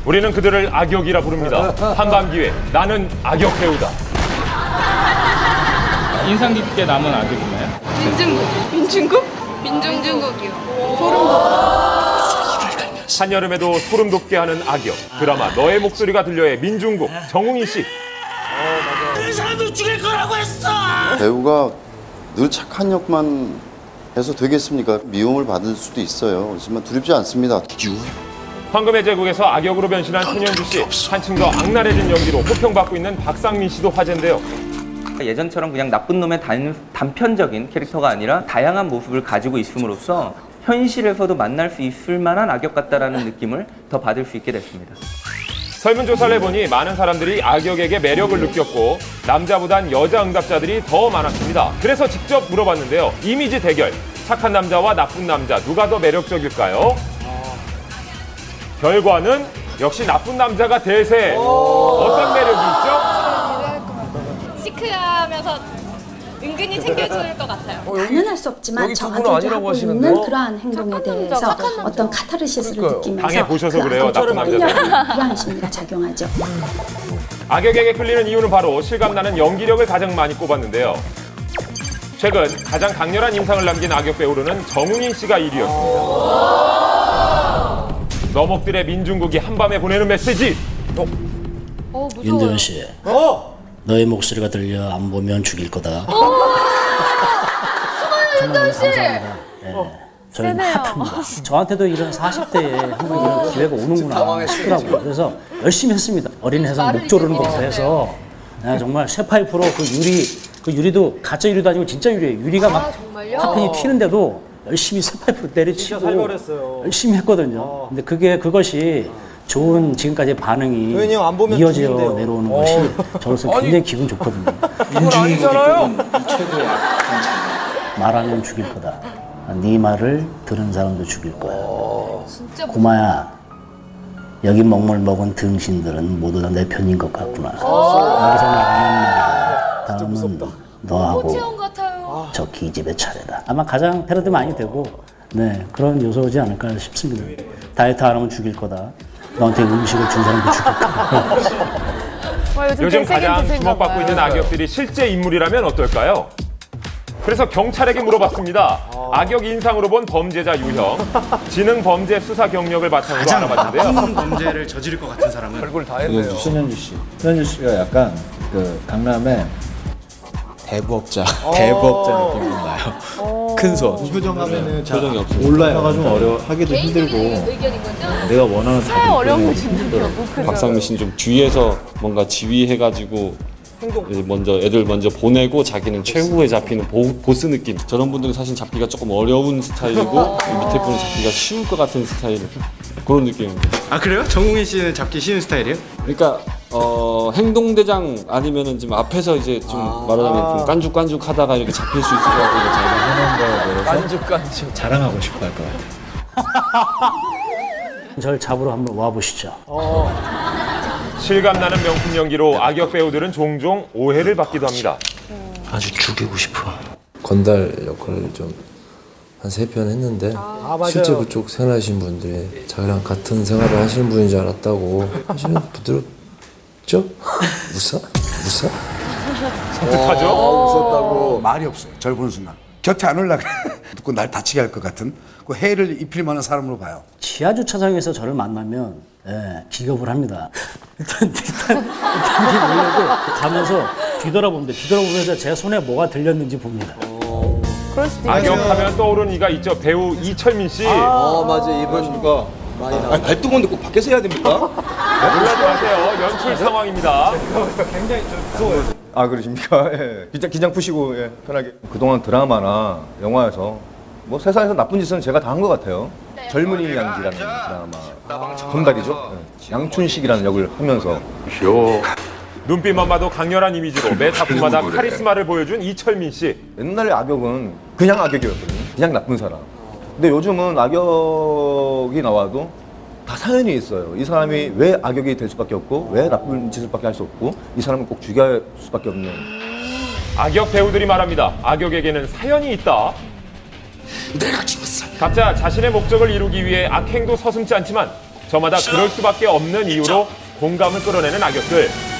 우리는 그들을 악역이라 부릅니다. 한밤기회 나는 악역 배우다. 인상 깊게 남은 악역 있나요? 민중국이요. 소름 돋아. 한여름에도 소름 돋게 하는 악역. 드라마 너의 목소리가 들려의 민중국 정웅인 씨. 이 사람들 죽일 거라고 했어. 배우가 늘 착한 역만 해서 되겠습니까? 미움을 받을 수도 있어요. 하지만 두렵지 않습니다. 황금의 제국에서 악역으로 변신한 손현주 씨. 한층 더 악랄해진 연기로 호평받고 있는 박상민 씨도 화제인데요. 예전처럼 그냥 나쁜 놈의 단편적인 캐릭터가 아니라 다양한 모습을 가지고 있음으로써 현실에서도 만날 수 있을 만한 악역 같다라는 느낌을 더 받을 수 있게 됐습니다. 설문조사를 해보니 많은 사람들이 악역에게 매력을 느꼈고 남자보단 여자 응답자들이 더 많았습니다. 그래서 직접 물어봤는데요. 이미지 대결. 착한 남자와 나쁜 남자 누가 더 매력적일까요? 결과는 역시 나쁜 남자가 대세. 어떤 매력이 있죠? 시크하면서 은근히 챙겨줄 것 같아요. 가능할 수 없지만 저 아들이 하고 있는 그러한 행동에 대해서 어떤 카타르시스를 느끼면서 당해보셔서 그래요. 나쁜 남자들. 그러한 심리가 작용하죠. 악역에게 끌리는 이유는 바로 실감나는 연기력을 가장 많이 꼽았는데요. 최근 가장 강렬한 인상을 남긴 악역 배우로는 정웅인 씨가 1위였습니다. 너목들의 민중국이 한밤에 보내는 메시지. 윤도현 씨. 너의 목소리가 들려 안 보면 죽일 거다. 윤도현 씨. 감사합니다. 저희는 핫합니다. 저한테도 이런 40대에 한번 이런 기회가 오는구나 싶더라고요. 그래서 열심히 했습니다. 어린 해성 목 조르는 것부터 해서 정말 쇠파이프로 그 유리도 가짜 유리도 아니고 진짜 유리예요. 유리가 막 파편이 튀는데도 열심히 쇠파이프로 때려치고 열심히 했거든요. 근데 그것이 좋은 지금까지의 반응이 이어져 내려오는 것이 저로서 굉장히 기분 좋거든요. 아니잖아요. 최고의 말하면 죽일 거다. 네 말을 들은 사람도 죽일 거야. 고마야. 여기 먹물 먹은 등신들은 모두 다 내 편인 것 같구나. 여기서 말하는 말이다. 다음은 너하고 저 기집의 차례다. 아마 가장 패러디 많이 되고 그런 요소지 않을까 싶습니다. 다이어트 안 하면 죽일 거다. 너한테 음식을 준 사람도 죽일 거다. 요즘 가장 주목받고 있는 악역들이 실제 인물이라면 어떨까요? 그래서 경찰에게 물어봤습니다. 악역 인상으로 본 범죄자 유형, 지능 범죄 수사 경력을 바탕으로 알아봤는데요. 가장 범죄를 저지를 것 같은 사람은 얼굴 다 했네요. 손현주 씨. 손현주 씨가 약간 그 강남의 대부업자 느낌이 나요. 큰 손. 표정하면은 표정이 없어요. 올라가가 좀 하기도 힘들고. 내가 원하는 잘 어려운 거지 힘들더라고. 박상민 씨는 좀 뒤에서 뭔가 지휘해가지고 애들 먼저 보내고 자기는 최후에 잡히는 보스 느낌. 저런 분들은 사실 잡기가 조금 어려운 스타일이고 밑에 분은 잡기가 쉬울 것 같은 스타일. 그런 느낌입니다. 아 그래요? 정웅인 씨는 잡기 쉬운 스타일이에요? 그러니까 행동대장 아니면은 지금 앞에서 이제 좀 말하자면 좀 깐죽깐죽 하다가 이렇게 잡힐 수 있을 것 같아요. 자기가 해놓은 거에 대해서 깐죽깐죽 자랑하고 싶어 할 것 같아요. 저를 잡으러 한번 와보시죠. 실감나는 명품 연기로 악역 배우들은 종종 오해를 받기도 합니다. 아주 죽이고 싶어. 건달 역할을 좀 한 3편 했는데 실제 그쪽 생활하신 분들이 자기랑 같은 생활을 하시는 분인 줄 알았다고. 사실은 부드럽죠? 웃어? 섬뜩하죠? 웃었다고. 말이 없어요. 절 보는 순간. 곁에 안 올라 그래. 듣고 날 다치게 할 것 같은 그 해를 입힐 만한 사람으로 봐요. 지하 주차장에서 저를 만나면 기겁을 합니다. 일단 올려고 가면서 뒤돌아봅니다. 뒤돌아보면서 제 손에 뭐가 들렸는지 봅니다. 악역하면 떠오르는 이가 있죠. 배우 이철민 씨. 맞아. 이번 많이 나. 발등건데 꼭 밖에서 해야 됩니까? 놀라지 마세요. 연출 상황입니다. 굉장히 무서워요. 그러십니까? 예. 긴장 푸시고 편하게. 그동안 드라마나 영화에서 뭐 세상에서 나쁜 짓은 제가 다 한 것 같아요. 젊은이 양지라는 드라마 건달이죠. 양춘식이라는 역을 하면서 눈빛만 봐도 강렬한 이미지로 매 작품마다 카리스마를 보여준 이철민 씨. 옛날의 악역은 그냥 악역이었거든요. 그냥 나쁜 사람. 근데 요즘은 악역이 나와도 다 사연이 있어요. 이 사람이 왜 악역이 될 수밖에 없고 왜 나쁜 짓을밖에 할 수 없고 이 사람을 꼭 죽여야 할 수밖에 없는. 악역 배우들이 말합니다. 악역에게는 사연이 있다. 내가 죽었어. 각자 자신의 목적을 이루기 위해 악행도 서슴지 않지만 저마다 그럴 수밖에 없는 이유로 공감을 끌어내는 악역들.